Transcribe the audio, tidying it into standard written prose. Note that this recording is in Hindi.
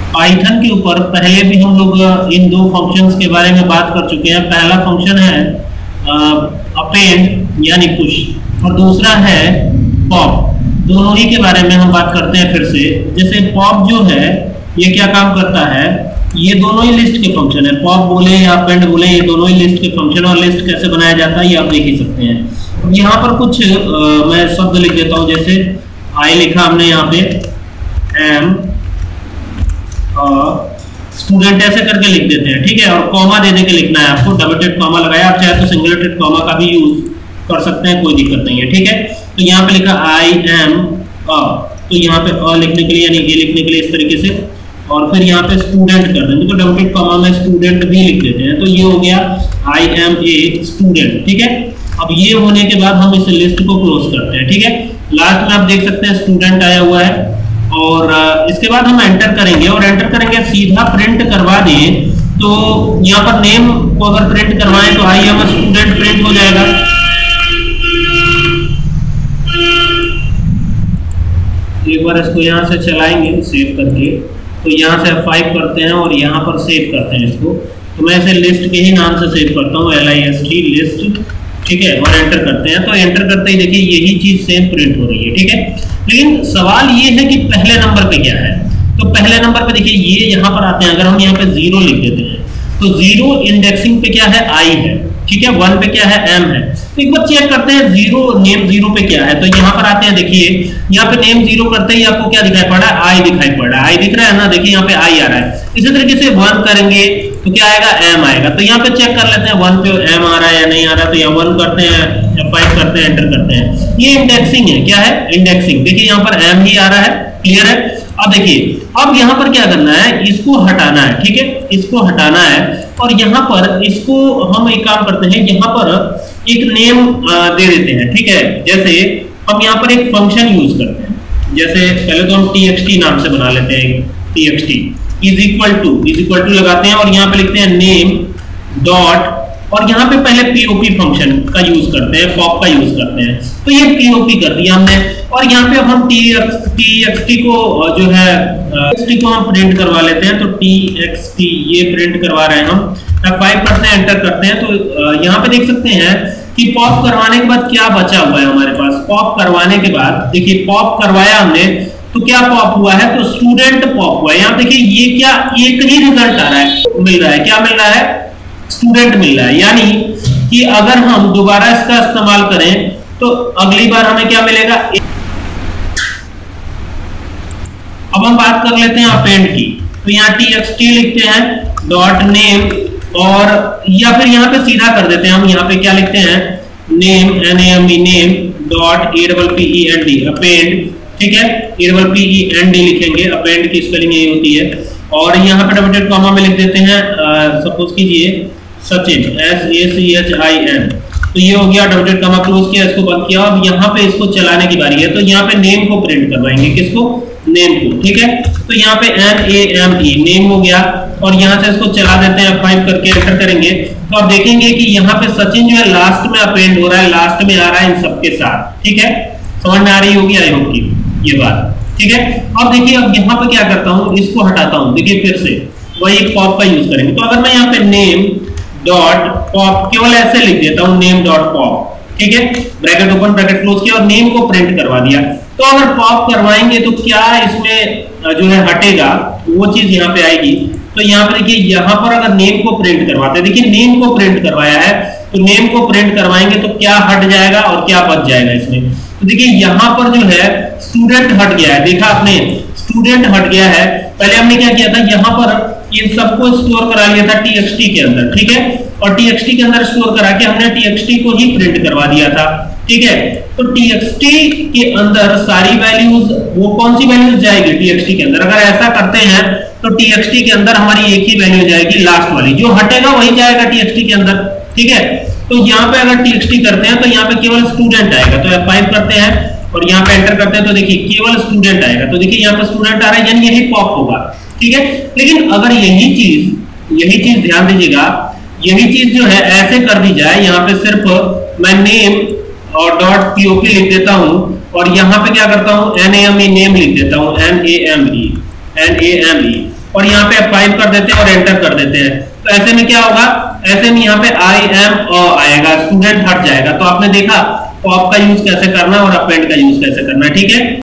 पाइथन के ऊपर पहले भी हम लोग इन दो फंक्शंस के बारे में बात कर चुके हैं। पहला फंक्शन है अपेंड यानी पुश, और दूसरा है पॉप। दोनों ही के बारे में हम बात करते हैं फिर से। जैसे पॉप जो है ये क्या काम करता है, ये दोनों ही लिस्ट के फंक्शन है। पॉप बोले या अपेंड बोले, ये दोनों ही लिस्ट के फंक्शन। और लिस्ट कैसे बनाया जाता है ये आप देख ही सकते हैं। यहाँ पर कुछ मैं शब्द लिख देता हूँ। जैसे आई लिखा हमने यहाँ पे, एम स्टूडेंट ऐसे करके लिख देते हैं, ठीक है। और कॉमा दे दे के लिखना है आपको, डबल कॉमा लगाया। आप चाहे तो सिंगल कॉमा का भी यूज कर सकते हैं, कोई दिक्कत नहीं है, ठीक है। तो यहाँ पे लिखा आई एम तो यहाँ पे लिखने के लिए यानी ए लिखने के लिए इस तरीके से, और फिर यहाँ पे स्टूडेंट कर देंगे तो डबल कॉमा में स्टूडेंट भी लिख देते हैं। तो ये हो गया आई एम ए स्टूडेंट, ठीक है। अब ये होने के बाद हम इस लिस्ट को क्लोज करते हैं, ठीक है। लास्ट में आप देख सकते हैं स्टूडेंट आया हुआ है, और इसके बाद हम एंटर करेंगे, और एंटर करेंगे सीधा प्रिंट करवा दें तो यहाँ पर नेम को अगर प्रिंट करवाएं तो आई एम स्टूडेंट प्रिंट हो जाएगा। एक बार इसको यहाँ से चलाएंगे सेव करके, तो यहाँ से F5 करते हैं और यहाँ पर सेव करते हैं इसको। तो मैं इसे लिस्ट के ही नाम से सेव करता हूँ, LIST लिस्ट, ठीक है। और एंटर करते हैं, तो एंटर करते ही देखिए यही चीज सेम प्रिंट हो रही है, ठीक है। लेकिन सवाल ये है कि पहले नंबर पे क्या है। तो पहले नंबर पे देखिए ये यहाँ पर आते हैं, अगर हम यहाँ पे 0 लिख देते हैं तो 0 इंडेक्सिंग पे क्या है, आई है, ठीक है। 1 पे क्या है, एम है। तो एक बार चेक करते हैं 0 नेम 0 पे क्या है। तो यहाँ पर आते हैं, देखिए यहाँ पे नेम 0 करते ही आपको क्या दिखाई पड़ रहा है, आई दिखाई पड़ रहा है। आई दिख रहा है ना, देखिए यहाँ पे आई आ रहा है। इसी तरीके से 1 करेंगे तो क्या आएगा, एम आएगा। तो यहाँ पे चेक कर लेते हैं 1 पे एम आ रहा है या नहीं आ रहा। तो यहाँ 1 करते हैं, F5 करते हैं, एंटर करते हैं। ये इंडेक्सिंग है, क्या है, इंडेक्सिंग। देखिए यहाँ पर एम ही आ रहा है, क्लियर है। अब देखिए अब यहाँ पर क्या करना है, इसको हटाना है, ठीक है। इसको हटाना है और यहाँ पर इसको हम एक काम करते हैं, यहाँ पर एक नेम दे देते हैं, ठीक है। जैसे हम यहाँ पर एक फंक्शन यूज करते हैं। जैसे पहले तो हम txt नाम से बना लेते हैं, txt इज इक्वल टू लगाते हैं और यहाँ पे लिखते हैं नेम डॉट, और यहाँ पे पहले pop फंक्शन का यूज करते हैं, पॉप का यूज करते हैं। तो ये pop कर दिया हमने, और यहाँ पे अब हम txt को जो है txt को हम प्रिंट करवा लेते हैं। तो txt ये प्रिंट करवा रहे हैं हम, F5 करते हैं, एंटर करते हैं। तो यहाँ पे देख सकते हैं कि पॉप करवाने के बाद क्या बचा हुआ है हमारे पास। पॉप करवाने के बाद देखिए पॉप करवाया हमने तो क्या पॉप हुआ है, तो स्टूडेंट पॉप हुआ है। यहाँ देखिए ये क्या, एक ही रिजल्ट आ रहा है, मिल रहा है, क्या मिल रहा है, स्टूडेंट मिल रहा है। यानी कि अगर हम दोबारा इसका इस्तेमाल करें तो अगली बार हमें क्या मिलेगा। अब हम बात कर लेते हैं अपेंड की। तो यहाँ txt लिखते हैं डॉट नेम, और या फिर यहाँ पे सीधा कर देते हैं हम, यहाँ पे क्या लिखते हैं, name name name dot append append, ठीक है। append लिखेंगे, अपेंड की स्पेलिंग यही होती है। और यहाँ पे डबल कॉमा में लिख देते हैं सपोज कीजिए सचिन, SACHIN। तो ये हो गया, डबल कॉमा क्लोज किया, इसको बंद किया। अब यहाँ पे इसको चलाने की बारी है। तो यहाँ पे नेम को प्रिंट करवाएंगे, किसको, नेम को, ठीक है। तो यहाँ पे NAME नेम हो गया, और यहाँ से इसको चला देते हैं, F5 करके एंटर करेंगे। तो आप देखेंगे कि यहाँ पे सचिन जो है लास्ट में अपेंड हो रहा है, लास्ट में आ रहा है इन सबके साथ, ठीक है। समझ में आ रही होगी आई होप की ये बात, ठीक है। अब देखिए अब यहाँ पे क्या करता हूँ, इसको हटाता हूँ। देखिए फिर से वही पॉप का यूज करेंगे। तो अगर मैं यहाँ पे नेम डॉट पॉप केवल ऐसे लिख देता हूँ, नेम डॉट पॉप, ठीक है, ब्रैकेट ओपन ब्रैकेट क्लोज किया और नेम को प्रिंट करवा दिया। तो अगर पॉप करवाएंगे तो क्या इसमें जो है हटेगा, वो चीज यहाँ पे आएगी। तो यहाँ पे देखिए यहाँ पर अगर नेम को प्रिंट करवाते हैं, देखिए नेम को प्रिंट करवाया है, तो नेम को प्रिंट करवाएंगे तो क्या हट जाएगा और क्या बच जाएगा इसमें। तो देखिए यहाँ पर जो है स्टूडेंट हट गया है, देखा आपने, स्टूडेंट हट गया है। पहले हमने क्या किया था, यहाँ पर इन सबको स्टोर करा लिया था txt के अंदर, ठीक है। और txt के अंदर स्टोर करा के हमने txt को ही प्रिंट करवा दिया था, ठीक है। तो txt के अंदर सारी वैल्यूज, वो कौन सी वैल्यूज जाएगी txt के अंदर, अगर ऐसा करते हैं तो txt के अंदर हमारी एक ही वैल्यू जाएगी, लास्ट वाली, जो हटेगा वही जाएगा txt के अंदर, ठीक है। तो यहाँ पे अगर txt करते हैं तो यहाँ पे केवल स्टूडेंट आएगा। तो F5 करते हैं और यहाँ पे एंटर करते हैं, तो देखिए केवल स्टूडेंट आएगा। तो देखिए यहाँ पे स्टूडेंट आ रहा है, यानी यही पॉप होगा, ठीक है। लेकिन अगर यही चीज ध्यान दीजिएगा, यही चीज जो है ऐसे कर दी जाए, यहाँ पे सिर्फ मैं नेम और डॉट pop लिख देता हूँ, और यहाँ पे क्या करता हूँ, NAME नेम लिख देता हूँ, NAME और यहाँ पे F5 कर देते हैं और एंटर कर देते हैं। तो ऐसे में क्या होगा, ऐसे में यहाँ पे आई एम आएगा, स्टूडेंट हट जाएगा। तो आपने देखा पॉप का यूज कैसे करना और अपेंड का यूज कैसे करना है। ठीक है।